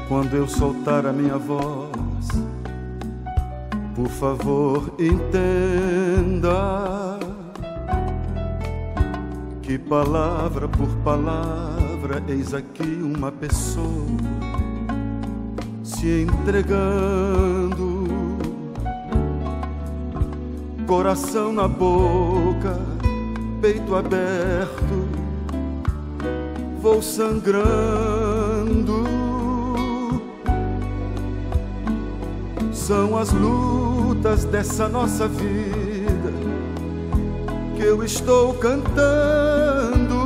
Quando eu soltar a minha voz, por favor, entenda que palavra por palavra, eis aqui uma pessoa se entregando, coração na boca, peito aberto, vou sangrando. São as lutas dessa nossa vida que eu estou cantando.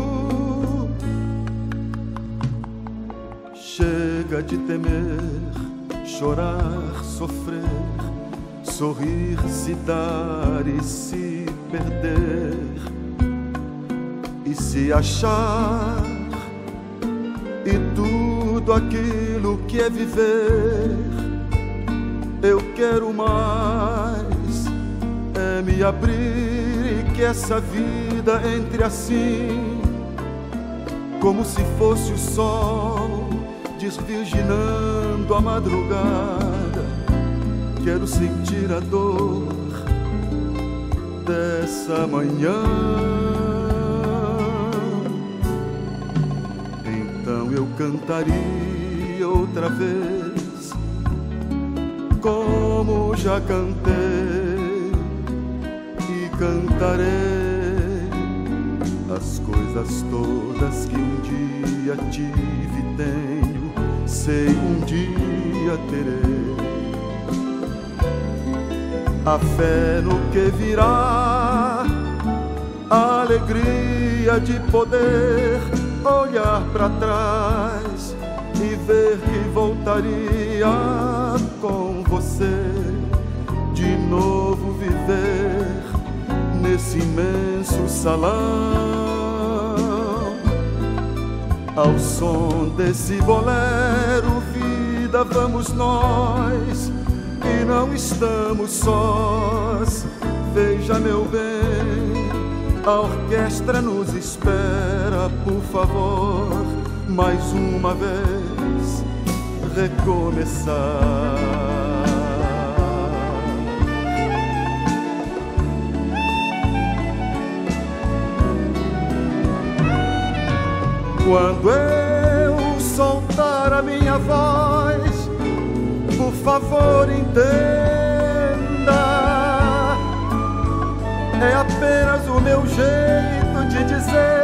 Chega de temer, chorar, sofrer, sorrir, se dar e se perder, e se achar, e tudo aquilo que é viver. Eu quero mais, é me abrir e que essa vida entre assim, como se fosse o sol desvirginando a madrugada. Quero sentir a dor dessa manhã. Então eu cantaria outra vez, como já cantei, e cantarei as coisas todas que um dia tive e tenho, sei um dia terei. A fé no que virá, a alegria de poder olhar para trás e ver que voltaria com você, de novo viver nesse imenso salão, ao som desse bolero. Vida, vamos nós, e não estamos sós. Veja, meu bem, a orquestra nos espera. Por favor, mais uma vez recomeçar. Quando eu soltar a minha voz, por favor, entenda, é apenas o meu jeito de dizer